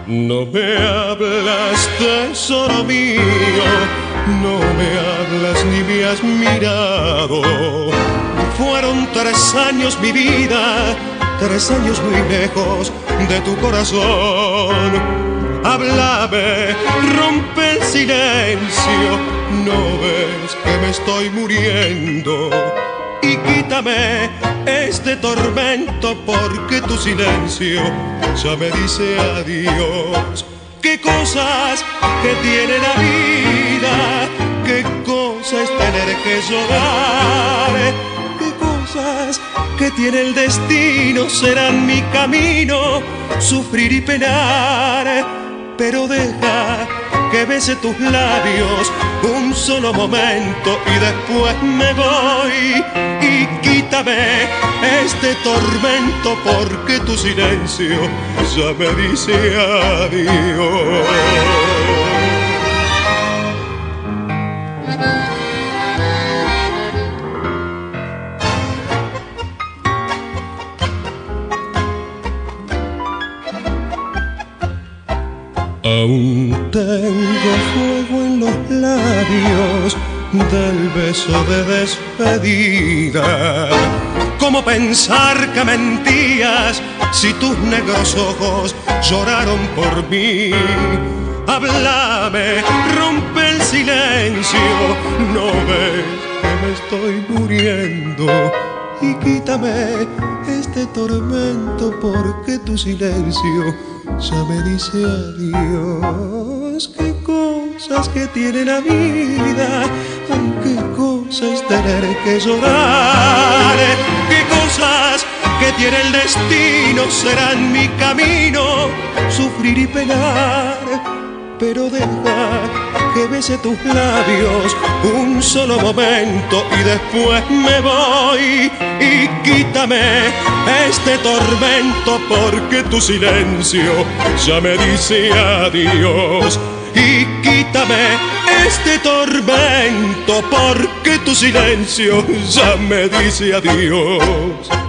No me hablas, tesoro mío, no me hablas ni me has mirado. Fueron 3 años mi vida, 3 años muy lejos de tu corazón. Háblame, rompe el silencio, no ves que me estoy muriendo. Y quítame este tormento porque tu silencio ya me dice adiós. Qué cosas que tiene la vida, qué cosa es tener que llorar, qué cosas que tiene el destino serán mi camino, sufrir y penar. Pero deja que bese tus labios un solo momento y después me voy. Y quítame este tormento porque tu silencio ya me dice adiós. Aún tengo fuego en los labios del beso de despedida. ¿Cómo pensar que mentías si tus negros ojos lloraron por mí? Háblame, rompe el silencio, no ves que me estoy muriendo. Y quítame este tormento porque tu silencio ya me dice adiós. Qué cosas que tiene la vida, qué cosas tener que llorar, qué cosas que tiene el destino serán mi camino, sufrir y penar. Pero deja que bese tus labios un solo momento y después me voy. Y quítame este tormento porque tu silencio ya me dice adiós. Y quítame este tormento porque tu silencio ya me dice adiós.